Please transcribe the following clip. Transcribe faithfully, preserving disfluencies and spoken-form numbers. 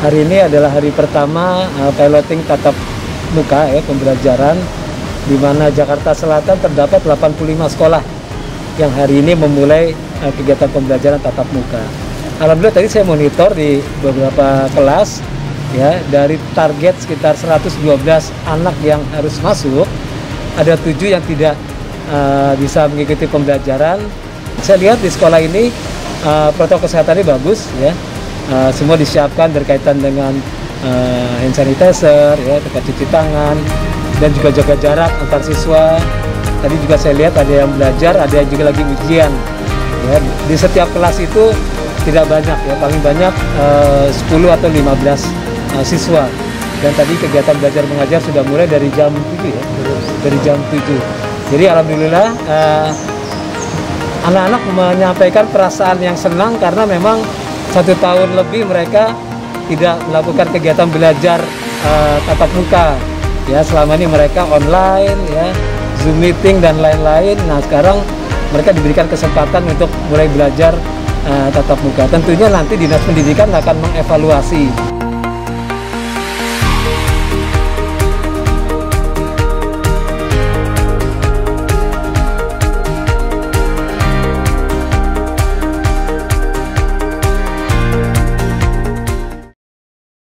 Hari ini adalah hari pertama uh, piloting tatap muka ya pembelajaran, di mana Jakarta Selatan terdapat delapan puluh lima sekolah yang hari ini memulai uh, kegiatan pembelajaran tatap muka. Alhamdulillah tadi saya monitor di beberapa kelas ya, dari target sekitar seratus dua belas anak yang harus masuk, ada tujuh yang tidak uh, bisa mengikuti pembelajaran. Saya lihat di sekolah ini uh, protokol kesehatannya bagus ya. Uh, semua disiapkan berkaitan dengan uh, hand sanitizer, ya, tempat cuci tangan, dan juga jaga jarak antar siswa. Tadi juga saya lihat ada yang belajar, ada yang juga lagi ujian. Ya, di setiap kelas itu tidak banyak, ya, paling banyak uh, sepuluh atau lima belas uh, siswa. Dan tadi kegiatan belajar mengajar sudah mulai dari jam tujuh, ya, dari jam tujuh. Jadi alhamdulillah uh, anak-anak menyampaikan perasaan yang senang karena memang satu tahun lebih mereka tidak melakukan kegiatan belajar uh, tatap muka. Ya, selama ini mereka online, ya, Zoom meeting dan lain-lain. Nah, sekarang mereka diberikan kesempatan untuk mulai belajar uh, tatap muka. Tentunya nanti Dinas Pendidikan akan mengevaluasi